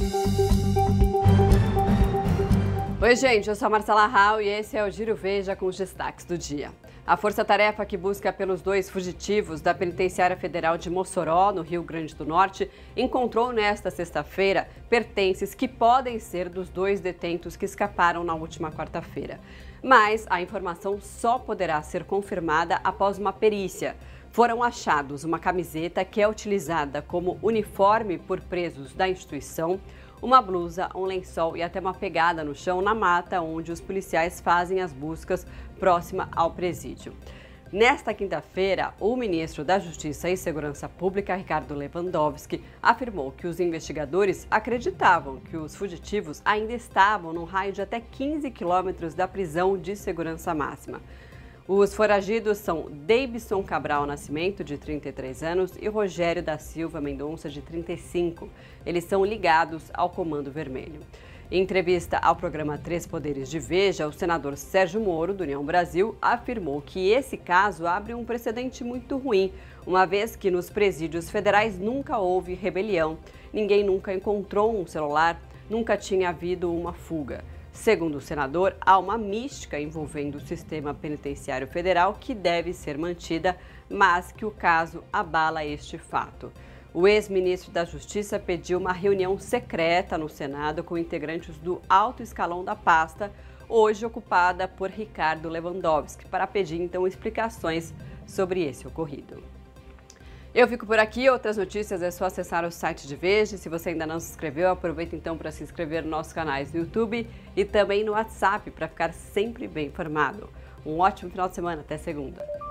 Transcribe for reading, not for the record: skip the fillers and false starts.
Oi, gente, eu sou a Marcela Rau e esse é o Giro Veja com os destaques do dia. A força-tarefa que busca pelos 2 fugitivos da Penitenciária Federal de Mossoró, no Rio Grande do Norte, encontrou nesta sexta-feira pertences que podem ser dos 2 detentos que escaparam na última quarta-feira. Mas a informação só poderá ser confirmada após uma perícia. Foram achados uma camiseta que é utilizada como uniforme por presos da instituição, uma blusa, um lençol e até uma pegada no chão na mata onde os policiais fazem as buscas próxima ao presídio. Nesta quinta-feira, o ministro da Justiça e Segurança Pública, Ricardo Lewandowski, afirmou que os investigadores acreditavam que os fugitivos ainda estavam num raio de até 15 quilômetros da prisão de segurança máxima. Os foragidos são Deibson Cabral Nascimento, de 33 anos, e Rogério da Silva Mendonça, de 35. Eles são ligados ao Comando Vermelho. Em entrevista ao programa Três Poderes de Veja, o senador Sérgio Moro, do União Brasil, afirmou que esse caso abre um precedente muito ruim, uma vez que nos presídios federais nunca houve rebelião, ninguém nunca encontrou um celular, nunca tinha havido uma fuga. Segundo o senador, há uma mística envolvendo o sistema penitenciário federal que deve ser mantida, mas que o caso abala este fato. O ex-ministro da Justiça pediu uma reunião secreta no Senado com integrantes do alto escalão da pasta, hoje ocupada por Ricardo Lewandowski, para pedir então explicações sobre esse ocorrido. Eu fico por aqui, outras notícias é só acessar o site de Veja. Se você ainda não se inscreveu, aproveita então para se inscrever nos nossos canais no YouTube e também no WhatsApp para ficar sempre bem informado. Um ótimo final de semana, até segunda.